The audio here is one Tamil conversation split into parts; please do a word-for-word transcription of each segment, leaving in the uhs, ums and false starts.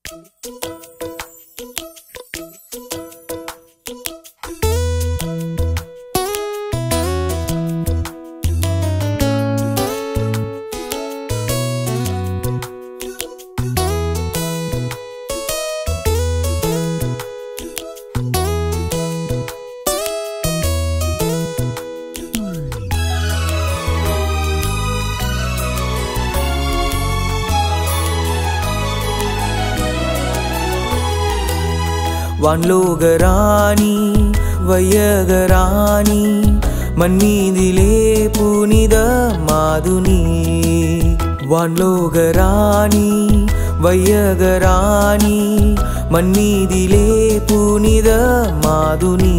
வான்லோகராணி வையகராணி மண்ணீதிலே புனித மாதுனி. வான்லோகராணி வையகராணி மண்ணீதிலே புனித மாதுனி.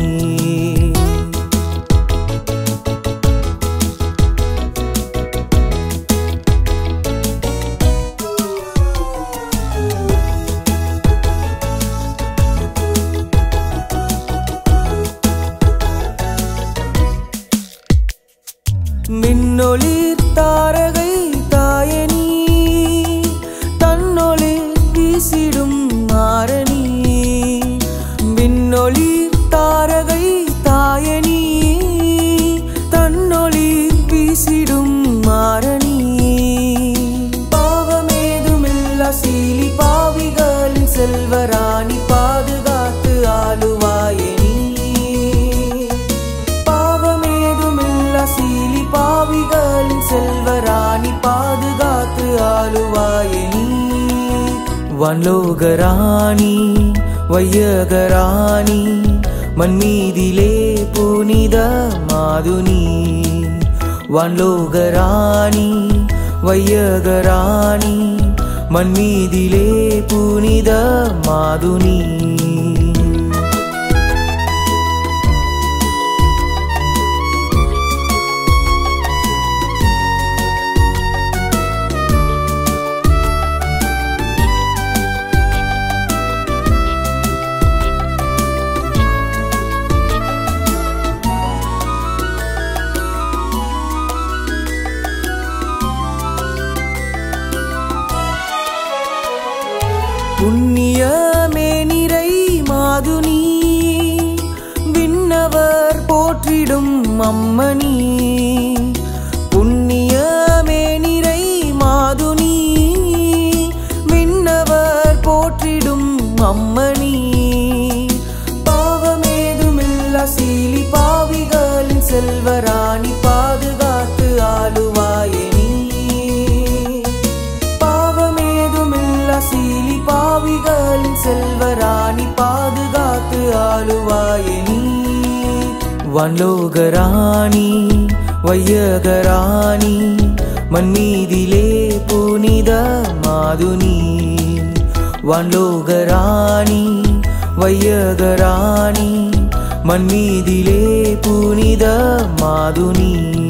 மின்னொளிர் தாரகை தாயனி தன்னொளிர் வீசிடும் மாரணி. மின்னொளிர் தாரகை தாயனி தன்னொளிர் வீசிடும் மாரணி. பாவமேதுமில்லா சீலி பாவிகளின் செல்வராணி பாதுகாத்து ஆளுவாயனி. பாவமேதுமில்லா சீலி பாவிகளின் செல்வராணி பாதுகாத்து ஆளுவாயனி. வான்லோகராணி வையகராணி மண்ணீதிலே புனித மாதுனி. வான்லோகராணி வையகராணி மண்ணீதிலே புனித மாதுனி. புண்ணியமே நிறை மாதுனி விண்ணவர் போற்றிடும் அம்மணி. புண்ணியமே நிறை மாதுனி விண்ணவர் போற்றிடும் அம்மணி. பாவமேதுமில்லா சீலி பாவிகளின் செல்வராணி பாதுகாத்து ஆளுவாயனி. பாவமேதுமில்லா சீலி பாவிகளின் செல்வராணி பாதுகாத்து ஆளுவாயனி. வான்லோகராணி வையகராணி மண்ணீதிலே புனித மாதுனி. வான்லோகராணி வையகராணி மண்ணீதிலே புனித மாதுனி.